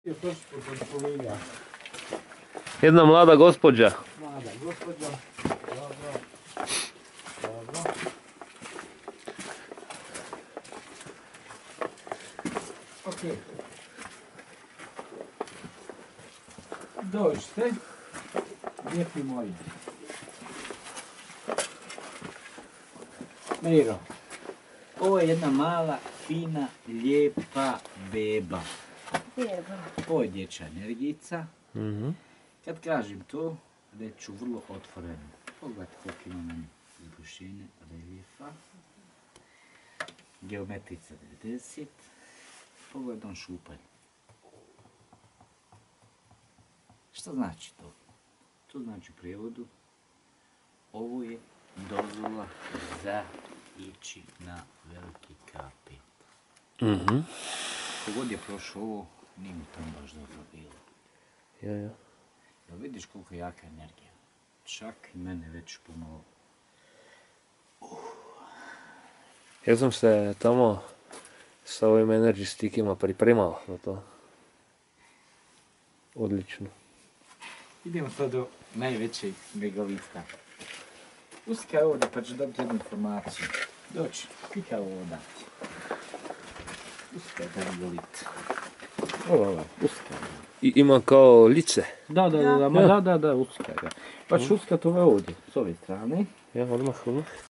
Jedna mlada gospođa. Mlada gospođa. Dobro. Dobro. Ok. Dođite. Lijepi moji. Miro. Ovo je jedna mala, fina, lijepa beba. Ovo je dječja energijica. Kad kažem to, reću vrlo otvoreno. Pogledajte koliko ima meni izbušine, reljefa. Geometrica 90. Pogledam šupanje. Šta znači to? To znači u prijevodu, ovo je dozvola za ići na veliki K5. Kogod je prošao ovo, nije mi tam baš dobro bilo. Ja. Jel vidiš koliko je jaka energija? Čak i mene već pomalo. Ja sam se tamo sa ovim energy stickima pripremao za to. Odlično. Idemo sad do najvećeg megalitka. Uskaj ovdje pa ćeš dobiti jednu informaciju. Doći, klikaj ovdje. Uskaj taj megalit. Ovo, uskaj. I ima kao lice. Da, uskaj ga. Pa ću uskat ovo ovdje, s ove strane. Ja, odmah.